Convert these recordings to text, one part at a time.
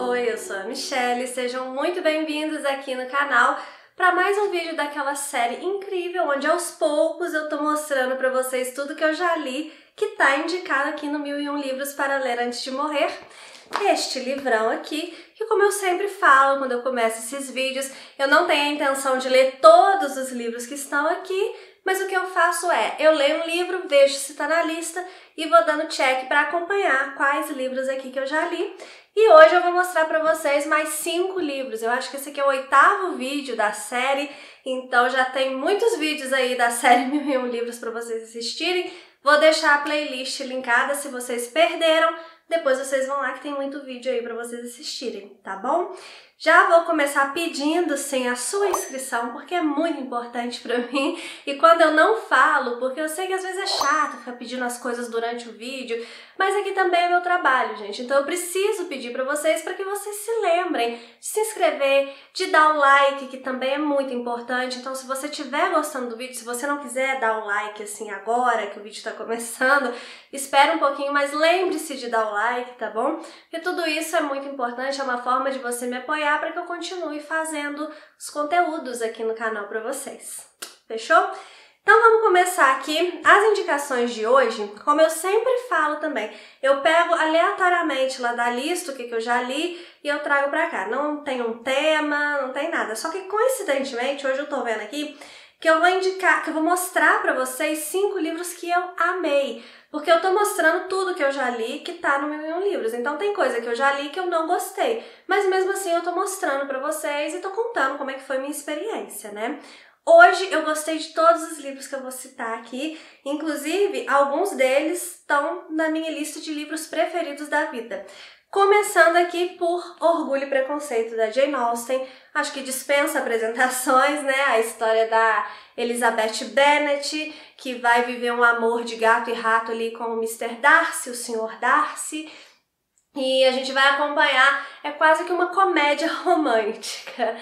Oi, eu sou a Michelle, sejam muito bem-vindos aqui no canal para mais um vídeo daquela série incrível onde aos poucos eu tô mostrando para vocês tudo que eu já li que tá indicado aqui no 1001 Livros para Ler Antes de Morrer. Este livrão aqui, que como eu sempre falo quando eu começo esses vídeos, eu não tenho a intenção de ler todos os livros que estão aqui, mas o que eu faço é, eu leio um livro, vejo se tá na lista e vou dando check para acompanhar quais livros aqui que eu já li. E hoje eu vou mostrar para vocês mais 5 livros. Eu acho que esse aqui é o 8º vídeo da série, então já tem muitos vídeos aí da série 1001 Livros para vocês assistirem. Vou deixar a playlist linkada se vocês perderam. Depois vocês vão lá que tem muito vídeo aí para vocês assistirem, tá bom? Já vou começar pedindo, sim, a sua inscrição, porque é muito importante para mim. E quando eu não falo, porque eu sei que às vezes é chato ficar pedindo as coisas durante o vídeo, mas aqui também é meu trabalho, gente. Então eu preciso pedir para vocês para que vocês se lembrem de se inscrever, de dar o like, que também é muito importante. Então se você estiver gostando do vídeo, se você não quiser dar o like assim agora, que o vídeo está começando, espera um pouquinho, mas lembre-se de dar o like, tá bom? Porque tudo isso é muito importante, é uma forma de você me apoiar para que eu continue fazendo os conteúdos aqui no canal para vocês. Fechou? Então vamos começar aqui as indicações de hoje. Como eu sempre falo também, eu pego aleatoriamente lá da lista o que eu já li e eu trago para cá. Não tem um tema, não tem nada. Só que coincidentemente, hoje eu tô vendo aqui que eu vou indicar, que eu vou mostrar para vocês 5 livros que eu amei. Porque eu tô mostrando tudo que eu já li que tá no 1001 Livros. Então tem coisa que eu já li que eu não gostei. Mas mesmo assim eu tô mostrando pra vocês e tô contando como é que foi minha experiência, né? Hoje eu gostei de todos os livros que eu vou citar aqui. Inclusive, alguns deles estão na minha lista de livros preferidos da vida. Começando aqui por Orgulho e Preconceito, da Jane Austen. Acho que dispensa apresentações, né? A história da Elizabeth Bennet, que vai viver um amor de gato e rato ali com o Mr. Darcy, o Sr. Darcy. E a gente vai acompanhar, é quase que uma comédia romântica.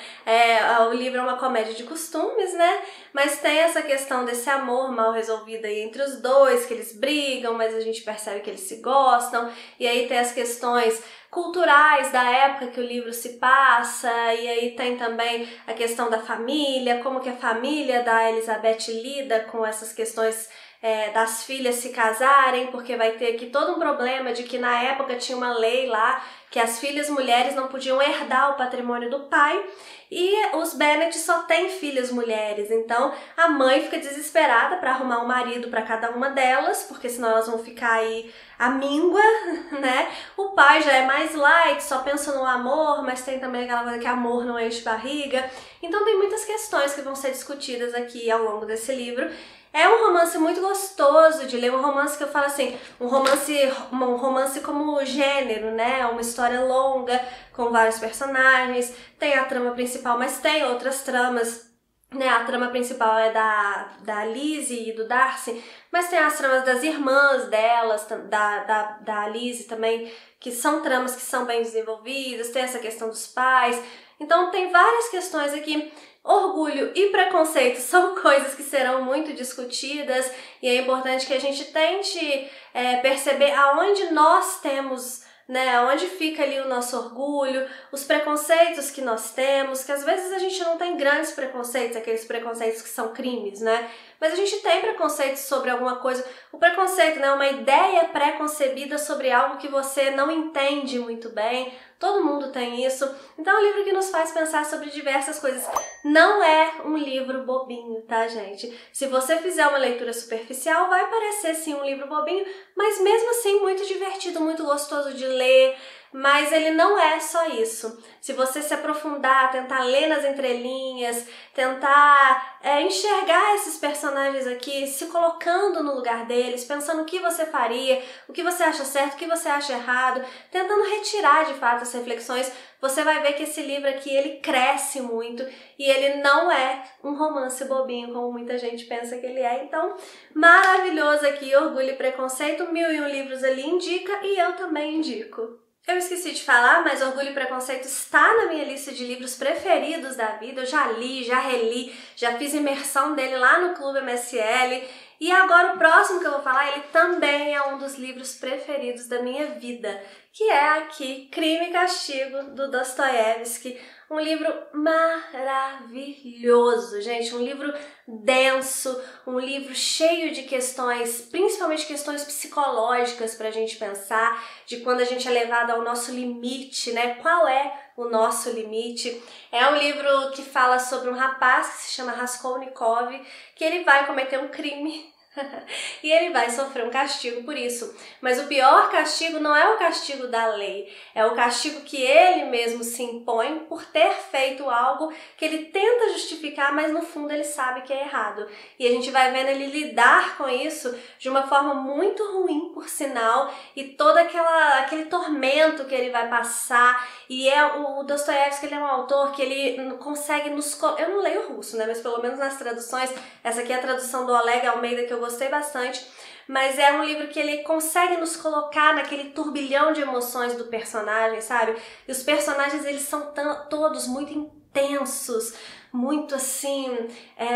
O livro é uma comédia de costumes, né? Mas tem essa questão desse amor mal resolvido aí entre os dois, que eles brigam, mas a gente percebe que eles se gostam. E aí tem as questões culturais da época que o livro se passa, e aí tem também a questão da família, como que a família da Elizabeth lida com essas questões das filhas se casarem, porque vai ter aqui todo um problema de que na época tinha uma lei lá que as filhas mulheres não podiam herdar o patrimônio do pai e os Bennet só têm filhas mulheres, então a mãe fica desesperada para arrumar um marido para cada uma delas, porque senão elas vão ficar aí à míngua, né? O pai já é mais light, só pensa no amor, mas tem também aquela coisa que amor não enche barriga, então tem muitas questões que vão ser discutidas aqui ao longo desse livro. É um romance muito gostoso de ler, um romance que eu falo assim, um romance como gênero, né? Uma história longa, com vários personagens, tem a trama principal, mas tem outras tramas, né? A trama principal é da Lizzie e do Darcy, mas tem as tramas das irmãs delas, da Lizzie também, que são tramas que são bem desenvolvidas, tem essa questão dos pais, então tem várias questões aqui. Orgulho e preconceito são coisas que serão muito discutidas e é importante que a gente tente perceber aonde nós temos, né, onde fica ali o nosso orgulho, os preconceitos que nós temos, que às vezes a gente não tem grandes preconceitos, aqueles preconceitos que são crimes, né? Mas a gente tem preconceitos sobre alguma coisa. O preconceito, né, é uma ideia pré-concebida sobre algo que você não entende muito bem. Todo mundo tem isso. Então é um livro que nos faz pensar sobre diversas coisas. Não é um livro bobinho, tá, gente? Se você fizer uma leitura superficial, vai parecer sim um livro bobinho, mas mesmo assim muito divertido, muito gostoso de ler. Mas ele não é só isso. Se você se aprofundar, tentar ler nas entrelinhas, tentar enxergar esses personagens aqui, se colocando no lugar deles, pensando o que você faria, o que você acha certo, o que você acha errado, tentando retirar de fato as reflexões, você vai ver que esse livro aqui, ele cresce muito e ele não é um romance bobinho, como muita gente pensa que ele é. Então, maravilhoso aqui, Orgulho e Preconceito, 1001 Livros ali indica e eu também indico. Eu esqueci de falar, mas Orgulho e Preconceito está na minha lista de livros preferidos da vida. Eu já li, já reli, já fiz imersão dele lá no Clube MSL E agora o próximo que eu vou falar, ele também é um dos livros preferidos da minha vida, que é aqui Crime e Castigo, do Dostoiévski. Um livro maravilhoso, gente, um livro denso, um livro cheio de questões, principalmente questões psicológicas para a gente pensar, de quando a gente é levado ao nosso limite, né? Qual é o nosso limite? É um livro que fala sobre um rapaz que se chama Raskolnikov, que ele vai cometer um crime e ele vai sofrer um castigo por isso. Mas o pior castigo não é o castigo da lei, é o castigo que ele mesmo se impõe por ter feito algo que ele tenta justificar, mas no fundo ele sabe que é errado. E a gente vai vendo ele lidar com isso de uma forma muito ruim, por sinal, e todo aquele tormento que ele vai passar. E o Dostoiévski, ele é um autor que ele consegue nos... Eu não leio russo, né? Mas pelo menos nas traduções, essa aqui é a tradução do Oleg Almeida, que eu gostei bastante, mas é um livro que ele consegue nos colocar naquele turbilhão de emoções do personagem, sabe? E os personagens, eles são todos muito intensos, muito assim,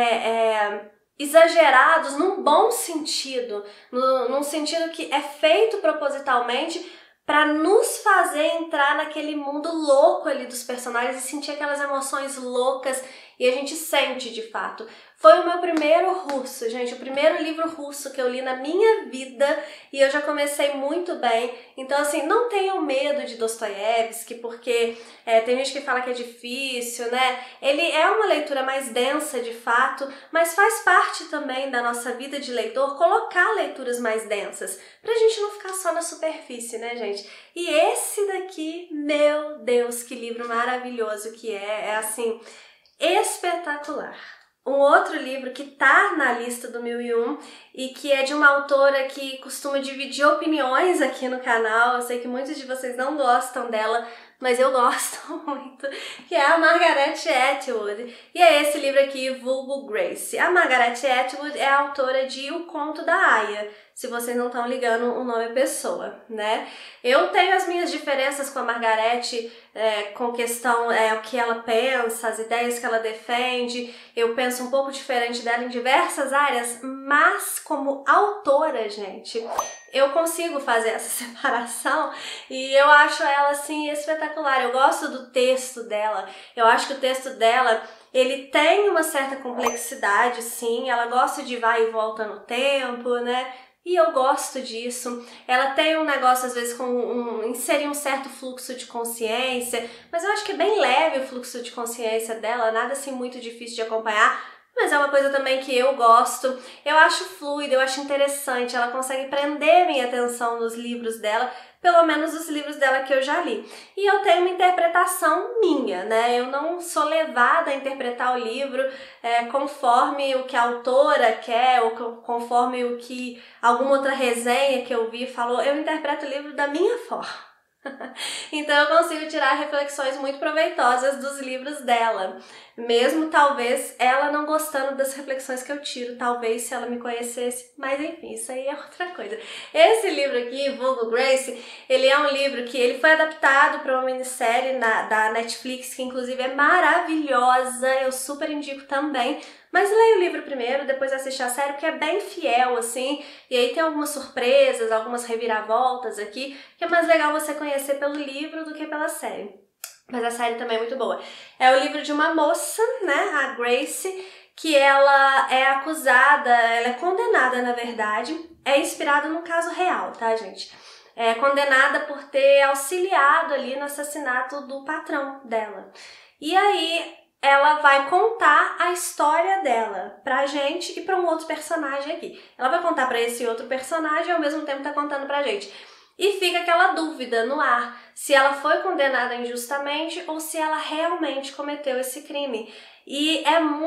exagerados num bom sentido, num sentido que é feito propositalmente para nos fazer entrar naquele mundo louco ali dos personagens e sentir aquelas emoções loucas, e a gente sente de fato. Foi o meu primeiro russo, gente, o primeiro livro russo que eu li na minha vida, e eu já comecei muito bem. Então, assim, não tenham medo de Dostoiévski, porque tem gente que fala que é difícil, né? Ele é uma leitura mais densa, de fato, mas faz parte também da nossa vida de leitor colocar leituras mais densas, pra gente não ficar só na superfície, né, gente? E esse daqui, meu Deus, que livro maravilhoso que é assim, espetacular. Um outro livro que tá na lista do 1001 e que é de uma autora que costuma dividir opiniões aqui no canal. Eu sei que muitos de vocês não gostam dela, mas eu gosto muito, que é a Margaret Atwood. E é esse livro aqui, vulgo Grace. A Margaret Atwood é a autora de O Conto da Aia, se vocês não estão ligando o nome à pessoa, né? Eu tenho as minhas diferenças com a Margaret, com questão o que ela pensa, as ideias que ela defende. Eu penso um pouco diferente dela em diversas áreas, mas como autora, gente, eu consigo fazer essa separação e eu acho ela, assim, espetacular. Eu gosto do texto dela, eu acho que o texto dela, ele tem uma certa complexidade, sim, ela gosta de vai e volta no tempo, né? E eu gosto disso. Ela tem um negócio, às vezes, com inserir um certo fluxo de consciência, mas eu acho que é bem leve o fluxo de consciência dela, nada assim muito difícil de acompanhar, mas é uma coisa também que eu gosto. Eu acho fluido, eu acho interessante, ela consegue prender minha atenção nos livros dela, pelo menos os livros dela que eu já li. E eu tenho uma interpretação minha, né? Eu não sou levada a interpretar o livro conforme o que a autora quer, ou conforme o que alguma outra resenha que eu vi falou. Eu interpreto o livro da minha forma. Então eu consigo tirar reflexões muito proveitosas dos livros dela, mesmo talvez ela não gostando das reflexões que eu tiro, talvez se ela me conhecesse, mas enfim, isso aí é outra coisa. Esse livro aqui, vulgo Grace, ele é um livro que ele foi adaptado para uma minissérie da Netflix, que inclusive é maravilhosa, eu super indico também. Mas leia o livro primeiro, depois assiste a série, porque é bem fiel, assim, e aí tem algumas surpresas, algumas reviravoltas aqui, que é mais legal você conhecer pelo livro do que pela série. Mas a série também é muito boa. É o livro de uma moça, né, a Grace, que ela é acusada, ela é condenada, na verdade, é inspirada num caso real, tá, gente? É condenada por ter auxiliado ali no assassinato do patrão dela. E aí ela vai contar a história dela pra gente e pra um outro personagem aqui. Ela vai contar pra esse outro personagem e ao mesmo tempo tá contando pra gente. E fica aquela dúvida no ar, se ela foi condenada injustamente ou se ela realmente cometeu esse crime. E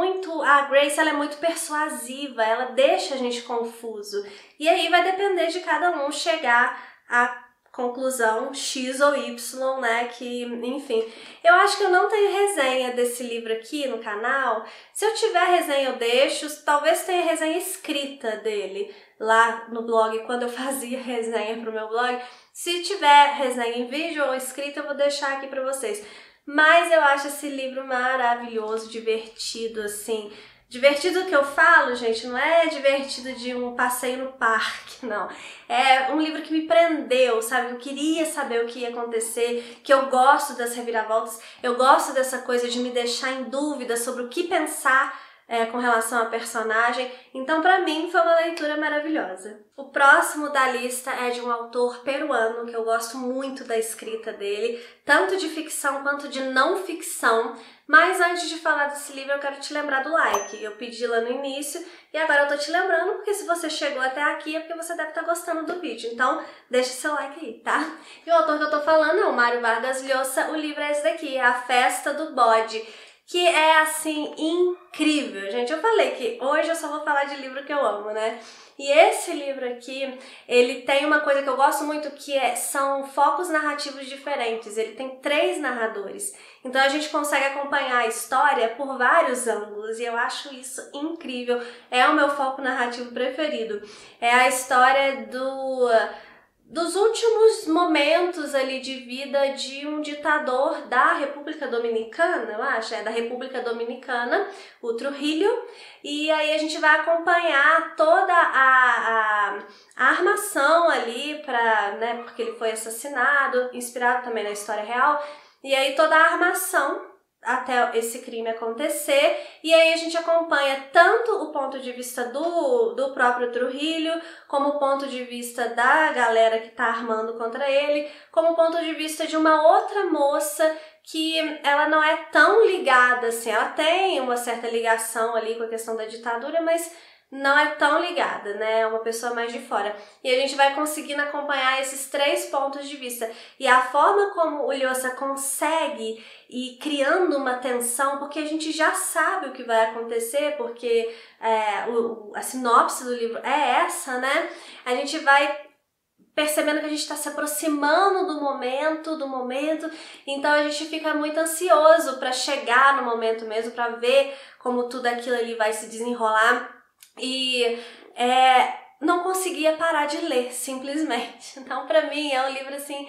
a Grace, ela é muito persuasiva, ela deixa a gente confuso. E aí vai depender de cada um chegar a conclusão X ou Y, né, que, enfim. Eu acho que eu não tenho resenha desse livro aqui no canal. Se eu tiver resenha eu deixo, talvez tenha resenha escrita dele lá no blog, quando eu fazia resenha pro meu blog. Se tiver resenha em vídeo ou escrita, eu vou deixar aqui pra vocês. Mas eu acho esse livro maravilhoso, divertido, assim, Divertido que eu falo, gente, não é divertido de um passeio no parque, não. É um livro que me prendeu, sabe? Eu queria saber o que ia acontecer, que eu gosto das reviravoltas, eu gosto dessa coisa de me deixar em dúvida sobre o que pensar com relação à personagem. Então, pra mim, foi uma leitura maravilhosa. O próximo da lista é de um autor peruano, que eu gosto muito da escrita dele, tanto de ficção quanto de não ficção. Mas antes de falar desse livro, eu quero te lembrar do like. Eu pedi lá no início e agora eu tô te lembrando, porque se você chegou até aqui é porque você deve estar gostando do vídeo. Então, deixa seu like aí, tá? E o autor que eu tô falando é o Mário Vargas Llosa. O livro é esse daqui, A Festa do Bode, que é, assim, incrível, gente. Eu falei que hoje eu só vou falar de livro que eu amo, né? E esse livro aqui, ele tem uma coisa que eu gosto muito, que são focos narrativos diferentes. Ele tem 3 narradores. Então a gente consegue acompanhar a história por vários ângulos e eu acho isso incrível. É o meu foco narrativo preferido. É a história dos últimos momentos ali de vida de um ditador da República Dominicana, eu acho, da República Dominicana, o Trujillo, e aí a gente vai acompanhar toda a armação ali, né, porque ele foi assassinado, inspirado também na história real, e aí toda a armação até esse crime acontecer, e aí a gente acompanha tanto o ponto de vista do próprio Trujillo, como o ponto de vista da galera que tá armando contra ele, como o ponto de vista de uma outra moça que ela não é tão ligada assim, ela tem uma certa ligação ali com a questão da ditadura, mas não é tão ligada, né? É uma pessoa mais de fora. E a gente vai conseguindo acompanhar esses 3 pontos de vista. E a forma como o Llosa consegue ir criando uma tensão, porque a gente já sabe o que vai acontecer, porque a sinopse do livro é essa, né? A gente vai percebendo que a gente está se aproximando do momento, então a gente fica muito ansioso para chegar no momento mesmo, para ver como tudo aquilo ali vai se desenrolar. E não conseguia parar de ler, simplesmente. Então, pra mim, é um livro, assim,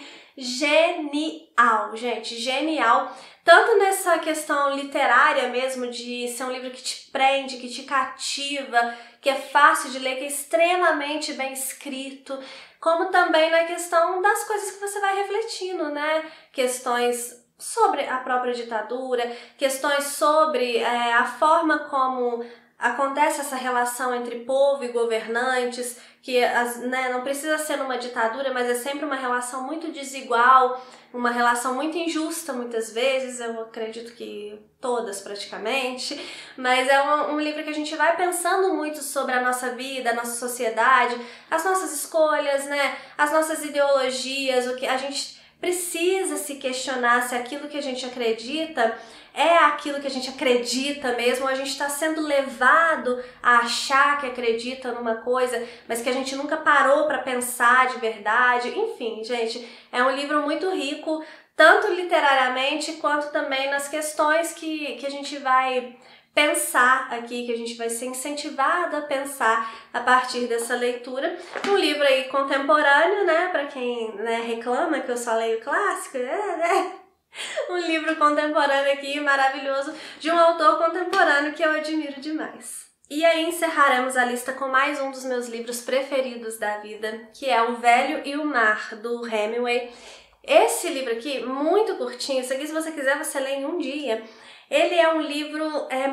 genial, gente, genial. Tanto nessa questão literária mesmo, de ser um livro que te prende, que te cativa, que é fácil de ler, que é extremamente bem escrito, como também na questão das coisas que você vai refletindo, né? Questões sobre a própria ditadura, questões sobre a forma como acontece essa relação entre povo e governantes, que não precisa ser numa ditadura, mas é sempre uma relação muito desigual, uma relação muito injusta muitas vezes, eu acredito que todas praticamente, mas é um livro que a gente vai pensando muito sobre a nossa vida, a nossa sociedade, as nossas escolhas, né, as nossas ideologias, o que a gente precisa se questionar se aquilo que a gente acredita é aquilo que a gente acredita mesmo, ou a gente está sendo levado a achar que acredita numa coisa, mas que a gente nunca parou para pensar de verdade. Enfim, gente, é um livro muito rico, tanto literariamente quanto também nas questões que a gente vai pensar aqui, que a gente vai ser incentivado a pensar a partir dessa leitura. Um livro aí contemporâneo, né, para quem reclama que eu só leio clássico, né? Um livro contemporâneo aqui, maravilhoso, de um autor contemporâneo que eu admiro demais. E aí encerraremos a lista com mais um dos meus livros preferidos da vida, que é O Velho e o Mar, do Hemingway. Esse livro aqui, muito curtinho, isso aqui se você quiser você lê em um dia. Ele é um livro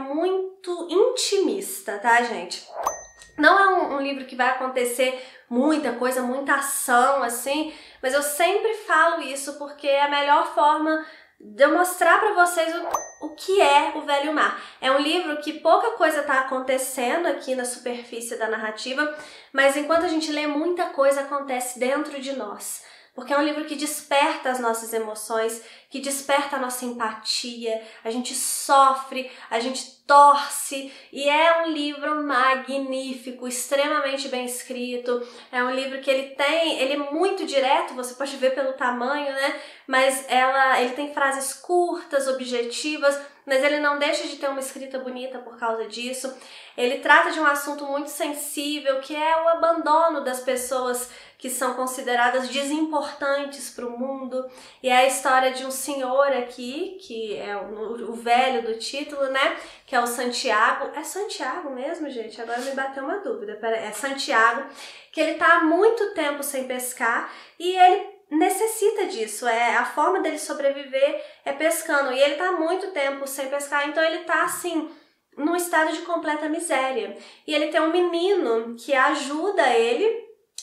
muito intimista, tá, gente? Não é um livro que vai acontecer muita coisa, muita ação, assim, mas eu sempre falo isso porque é a melhor forma de eu mostrar pra vocês o que é O Velho Mar. É um livro que pouca coisa tá acontecendo aqui na superfície da narrativa, mas enquanto a gente lê, muita coisa acontece dentro de nós. Porque é um livro que desperta as nossas emoções, que desperta a nossa empatia, a gente sofre, a gente torce, e é um livro magnífico, extremamente bem escrito. É um livro que ele é muito direto, você pode ver pelo tamanho, né? Mas ele tem frases curtas, objetivas, mas ele não deixa de ter uma escrita bonita por causa disso. Ele trata de um assunto muito sensível, que é o abandono das pessoas que são consideradas desimportantes para o mundo. E é a história de um senhor aqui, que é o velho do título, né? Que é o Santiago. É Santiago mesmo, gente? Agora me bateu uma dúvida. É Santiago, que ele tá há muito tempo sem pescar e ele necessita disso, a forma dele sobreviver é pescando, e ele tá há muito tempo sem pescar, então ele tá assim, num estado de completa miséria. E ele tem um menino que ajuda ele,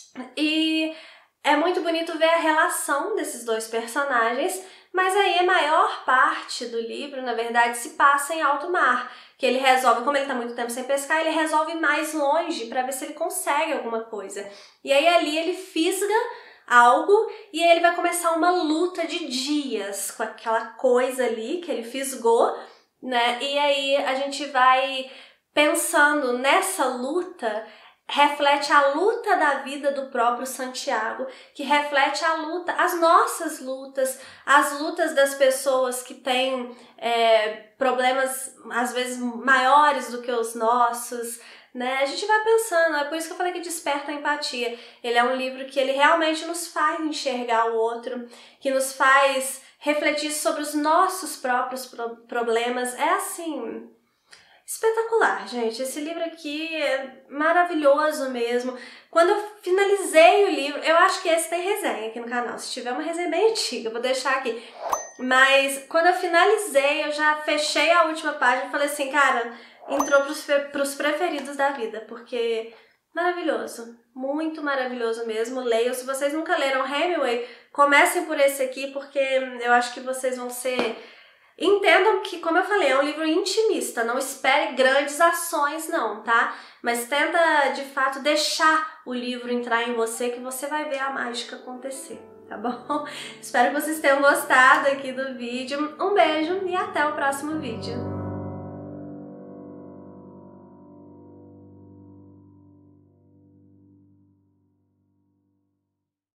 e é muito bonito ver a relação desses dois personagens, mas aí a maior parte do livro, na verdade, se passa em alto mar, que ele resolve, como ele tá muito tempo sem pescar, ele resolve ir mais longe para ver se ele consegue alguma coisa. E aí ali ele fisga algo e ele vai começar uma luta de dias com aquela coisa ali que ele fisgou, né? E aí a gente vai pensando nessa luta, reflete a luta da vida do próprio Santiago, que reflete a luta, as nossas lutas, as lutas das pessoas que têm problemas às vezes maiores do que os nossos, né? A gente vai pensando, é por isso que eu falei que desperta a empatia. Ele é um livro que ele realmente nos faz enxergar o outro, que nos faz refletir sobre os nossos próprios problemas. É assim, espetacular, gente. Esse livro aqui é maravilhoso mesmo. Quando eu finalizei o livro, eu acho que esse tem resenha aqui no canal. Se tiver uma resenha bem antiga, eu vou deixar aqui. Mas quando eu finalizei, eu já fechei a última página e falei assim, cara, entrou pros preferidos da vida, porque maravilhoso, muito maravilhoso mesmo. Leiam, se vocês nunca leram Hemingway, comecem por esse aqui, porque eu acho que vocês vão ser... Entendam que, como eu falei, é um livro intimista, não espere grandes ações não, tá? Mas tenta, de fato, deixar o livro entrar em você, que você vai ver a mágica acontecer, tá bom? Espero que vocês tenham gostado aqui do vídeo. Um beijo e até o próximo vídeo.